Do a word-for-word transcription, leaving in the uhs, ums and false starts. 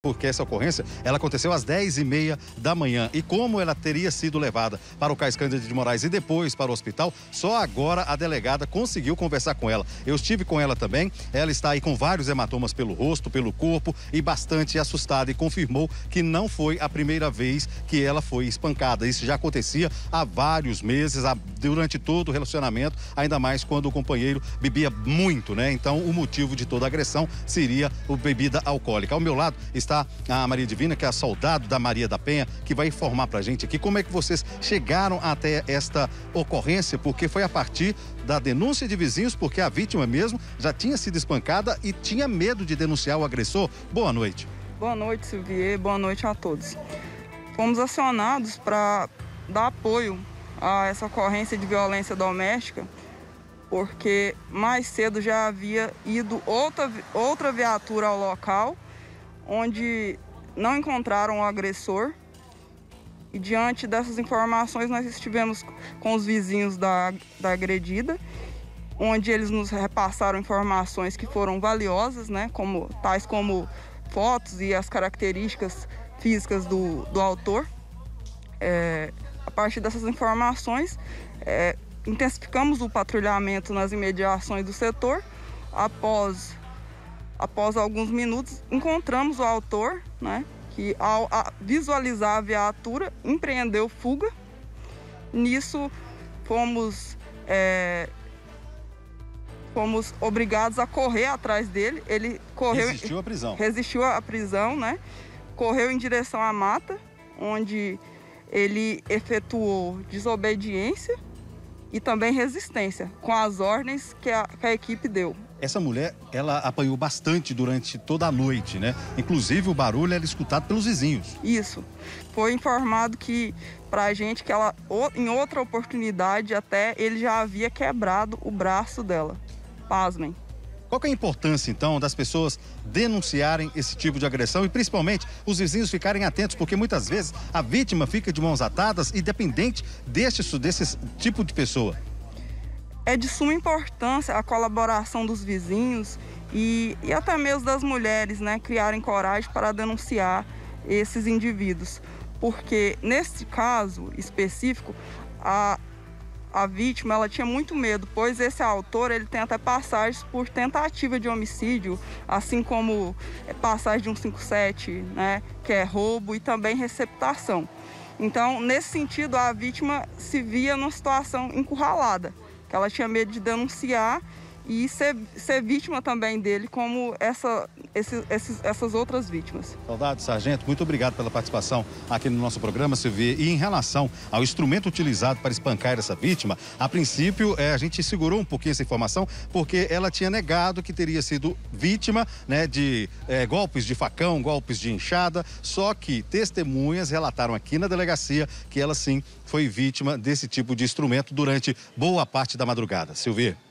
porque essa ocorrência, ela aconteceu às dez e meia da manhã. E como ela teria sido levada para o Cais Cândido de Moraes e depois para o hospital, só agora a delegada conseguiu conversar com ela. Eu estive com ela também, ela está aí com vários hematomas pelo rosto, pelo corpo e bastante assustada e confirmou que não foi a primeira vez que ela foi espancada. Isso já acontecia há vários meses, durante todo o relacionamento, ainda mais quando o companheiro bebia muito, né? Então, o motivo de toda a agressão seria a bebida alcoólica. Ao meu lado está a Maria Divina, que é a soldado da Maria da Penha, que vai informar pra gente aqui como é que vocês chegaram até esta ocorrência, porque foi a partir da denúncia de vizinhos, porque a vítima mesmo já tinha sido espancada e tinha medo de denunciar o agressor. Boa noite. Boa noite, Silvier. Boa noite a todos. Fomos acionados para dar apoio a essa ocorrência de violência doméstica, porque mais cedo já havia ido outra, outra viatura ao local, onde não encontraram o agressor. E diante dessas informações, nós estivemos com os vizinhos da, da agredida, onde eles nos repassaram informações que foram valiosas, né, como, tais como fotos e as características físicas do, do autor. É, a partir dessas informações, é, intensificamos o patrulhamento nas imediações do setor. Após, após alguns minutos, encontramos o autor, né, que ao a visualizar a viatura, empreendeu fuga. Nisso, fomos, é, fomos obrigados a correr atrás dele. Ele correu, resistiu à prisão. Resistiu à prisão, né? Correu em direção à mata, onde ele efetuou desobediência e também resistência com as ordens que a, que a equipe deu. Essa mulher, ela apanhou bastante durante toda a noite, né? Inclusive o barulho era escutado pelos vizinhos. Isso. Foi informado que, pra gente, que ela, em outra oportunidade, até ele já havia quebrado o braço dela. Pasmem. Qual que é a importância, então, das pessoas denunciarem esse tipo de agressão e, principalmente, os vizinhos ficarem atentos, porque muitas vezes a vítima fica de mãos atadas e dependente desse, desse tipo de pessoa? É de suma importância a colaboração dos vizinhos e, e até mesmo das mulheres, né, criarem coragem para denunciar esses indivíduos. Porque, nesse caso específico, a, a vítima ela tinha muito medo, pois esse autor ele tem até passagens por tentativa de homicídio, assim como passagem de cento e cinquenta e sete, né, que é roubo, e também receptação. Então, nesse sentido, a vítima se via numa situação encurralada, que ela tinha medo de denunciar e ser, ser vítima também dele, como essa, esses, esses, essas outras vítimas. Soldado, sargento, muito obrigado pela participação aqui no nosso programa, Silvia. E em relação ao instrumento utilizado para espancar essa vítima, a princípio é, a gente segurou um pouquinho essa informação, porque ela tinha negado que teria sido vítima, né, de é, golpes de facão, golpes de enxada, só que testemunhas relataram aqui na delegacia que ela sim foi vítima desse tipo de instrumento durante boa parte da madrugada. Silvia.